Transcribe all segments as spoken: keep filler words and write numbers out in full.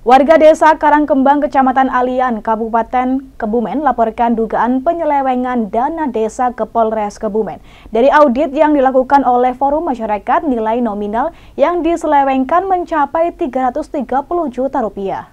Warga desa Karangkembang, Kecamatan Alian, Kabupaten Kebumen laporkan dugaan penyelewengan dana desa ke Polres Kebumen. Dari audit yang dilakukan oleh Forum Masyarakat, nilai nominal yang diselewengkan mencapai tiga ratus tiga puluh juta rupiah.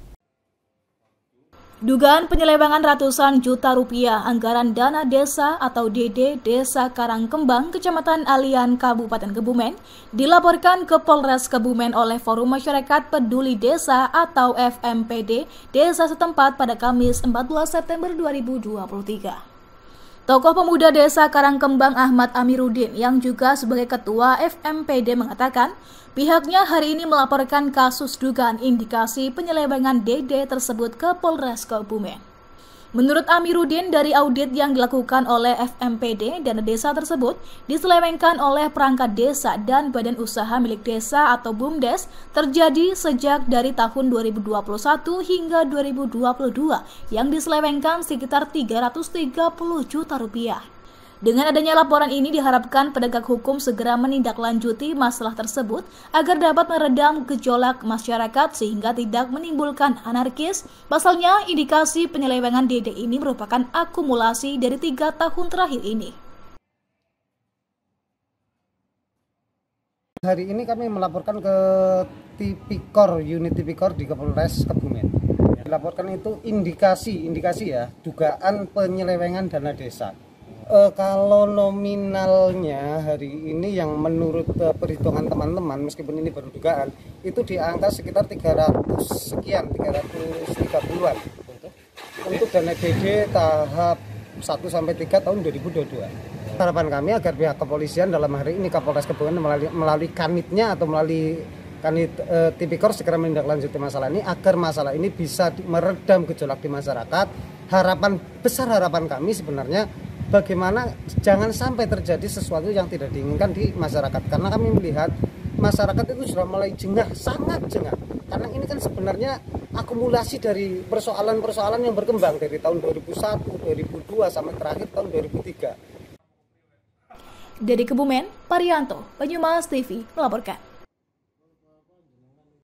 Dugaan penyelewengan ratusan juta rupiah anggaran dana desa atau D D Desa Karangkembang, Kecamatan Alian, Kabupaten Kebumen dilaporkan ke Polres Kebumen oleh Forum Masyarakat Peduli Desa atau F M P D desa setempat pada Kamis empat belas September dua ribu dua puluh tiga. Tokoh pemuda desa Karangkembang Ahmad Amiruddin yang juga sebagai ketua F M P D mengatakan pihaknya hari ini melaporkan kasus dugaan indikasi penyelewengan D D tersebut ke Polres Kebumen. Menurut Amiruddin, dari audit yang dilakukan oleh F M P D, dana desa tersebut diselewengkan oleh perangkat desa dan badan usaha milik desa atau BUMDes terjadi sejak dari tahun dua ribu dua puluh satu hingga dua ribu dua puluh dua yang diselewengkan sekitar tiga ratus tiga puluh juta rupiah. Dengan adanya laporan ini diharapkan penegak hukum segera menindaklanjuti masalah tersebut agar dapat meredam gejolak masyarakat sehingga tidak menimbulkan anarkis. Pasalnya, indikasi penyelewengan D D ini merupakan akumulasi dari tiga tahun terakhir ini. Hari ini kami melaporkan ke Tipikor, unit Tipikor di Polres Kebumen. Dilaporkan itu indikasi, indikasi ya, dugaan penyelewengan dana desa. E, kalau nominalnya hari ini yang menurut e, perhitungan teman-teman, meskipun ini baru dugaan, itu di angka sekitar tiga ratus sekian, tiga ratus tiga puluhan untuk dana D D tahap satu sampai tiga tahun dua ribu dua puluh dua. Harapan kami agar pihak kepolisian dalam hari ini Kapolres Kebumen melalui, melalui kanitnya atau melalui kanit e, Tipikor segera menindaklanjuti masalah ini agar masalah ini bisa meredam gejolak di masyarakat. Harapan besar harapan kami sebenarnya bagaimana jangan sampai terjadi sesuatu yang tidak diinginkan di masyarakat, karena kami melihat masyarakat itu sudah mulai jengah, sangat jengah, karena ini kan sebenarnya akumulasi dari persoalan-persoalan yang berkembang dari tahun dua ribu satu, dua ribu dua sampai terakhir tahun dua ribu tiga. Dari Kebumen, Parianto, Banyumas T V melaporkan.